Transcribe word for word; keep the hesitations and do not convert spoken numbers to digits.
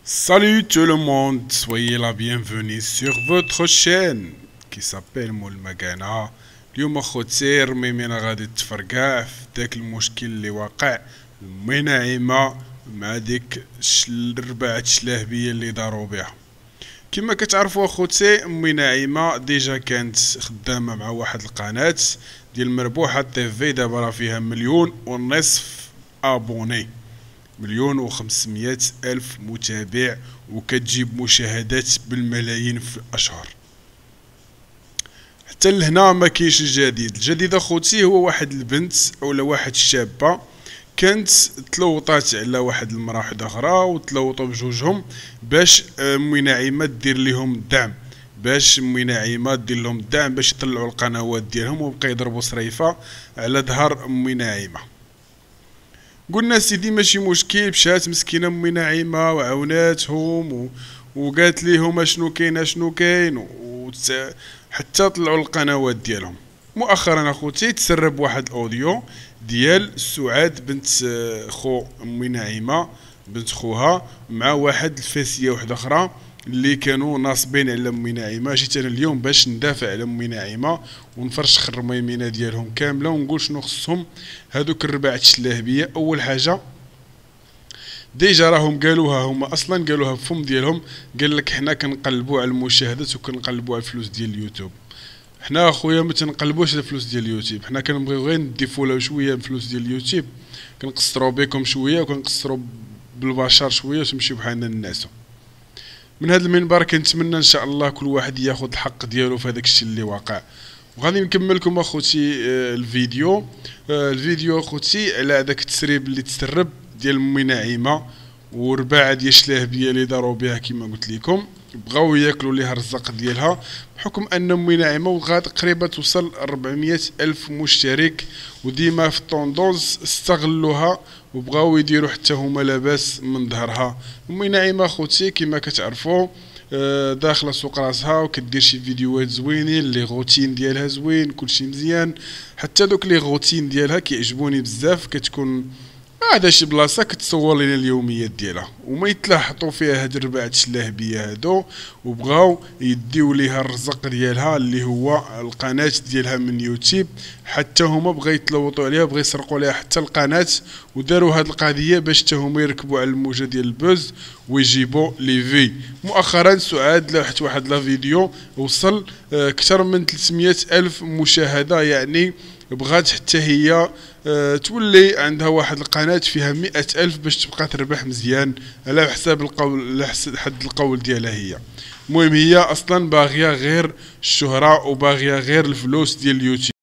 Salut tout le monde, soyez la bienvenue sur votre chaîne qui s'appelle مول مكانة. اليوم اخوتي رميمينا غادي تفرقع في داك المشكل اللي واقع مي نعيمة مع ديك الرباعة الشلاهبية اللي داروا بها. كما كتعرفوا اخوتي امي نعيمة ديجا كانت خدامة مع واحد القناة ديال مربوحة تيفي، دابا راه فيها مليون ونصف ابوني، مليون وخمسمية ألف متابع، وكتجيب مشاهدات بالملايين في الأشهر. حتى لهنا ما كاينش الجديد. الجديد اخوتي هو واحد البنت اولا واحد الشابة كانت تلوطات على واحد المراه وحده اخرى وتلوطوا بجوجهم باش امي نعيمة دير ليهم الدعم، باش امي نعيمة دير لهم الدعم باش يطلعوا القنوات ديالهم وبقى يضربوا صريفه على ظهر امي نعيمة. قلنا سيدي ماشي مشكل، مشات مسكينه امي نعيمة وعاوناتهم و... وقالت ليهم اشنو كاين اشنو كاين و... حتى طلعوا القنوات ديالهم. مؤخرا اخوتي تسرب واحد الاوديو ديال سعاد بنت خو امي نعيمة بنت خوها مع واحد الفاسيه وحده اخرى اللي كانوا ناصبين على امي نعيمة. جيت انا اليوم باش ندافع على امي نعيمة ونفرشخ الرميمينه ديالهم كامله ونقول شنو خصهم هذوك الرباعة الشلاهبيه. اول حاجه ديجا راهم قالوها هما اصلا قالوها بفم ديالهم، قال لك حنا كنقلبوا على المشاهدات وكنقلبوا على الفلوس ديال اليوتيوب. حنا اخويا ما تنقلبوش على الفلوس ديال اليوتيوب، حنا كنبغيو غير نديفوا له شويه من الفلوس ديال اليوتيوب، كنقصروا بكم شويه وكنقصروا بالبشر شويه وتمشيو بحالنا الناس. من هذا المنبر كنتمنى ان شاء الله كل واحد ياخذ الحق ديالو في هذاك الشيء اللي واقع. وغادي نكمل لكم اخوتي الفيديو الفيديو اخوتي على هذاك التسريب اللي تسرب ديال امي نعيمة ورباعه ديال الشلاهبيه اللي داروا بها. كما قلت لكم بغاو ياكلوا ليها الرزق ديالها بحكم ان امي نعيمة غاد قريبه توصل أربعمية الف مشترك، وديما في الطوندوز استغلوها وبغاو يديروا حتى هما لاباس من ظهرها. امي نعيمة خوتي كما كتعرفوا داخله سوق راسها وكدير شي فيديوهات زوينين، لي غوتين ديالها زوين كلشي مزيان. حتى دوك لي غوتين ديالها كيعجبوني بزاف، كتكون هذا شي بلاصه كتصور لنا اليوميات ديالها وما يتلاحطوا فيها هاد الرباعة الشلاهبيه هادو، وبغاو يديو ليها الرزق ديالها اللي هو القناه ديالها من يوتيوب. حتى هما بغا يتلوطوا عليها بغا يسرقوا ليها حتى القناه، وداروا هاد القضيه باش حتى هما يركبوا على الموجه ديال البوز ويجيبوا لي في. مؤخرا سعاد لاحت واحد لا فيديو وصل اكثر من ثلاثمية الف مشاهده، يعني بغات حتى هي أه تولي عندها واحد القناة فيها مئة ألف باش تبقى تربح مزيان على حساب القول، على حد القول ديالها هي. المهم هي اصلا باغيه غير الشهرة وباغيه غير الفلوس ديال اليوتيوب.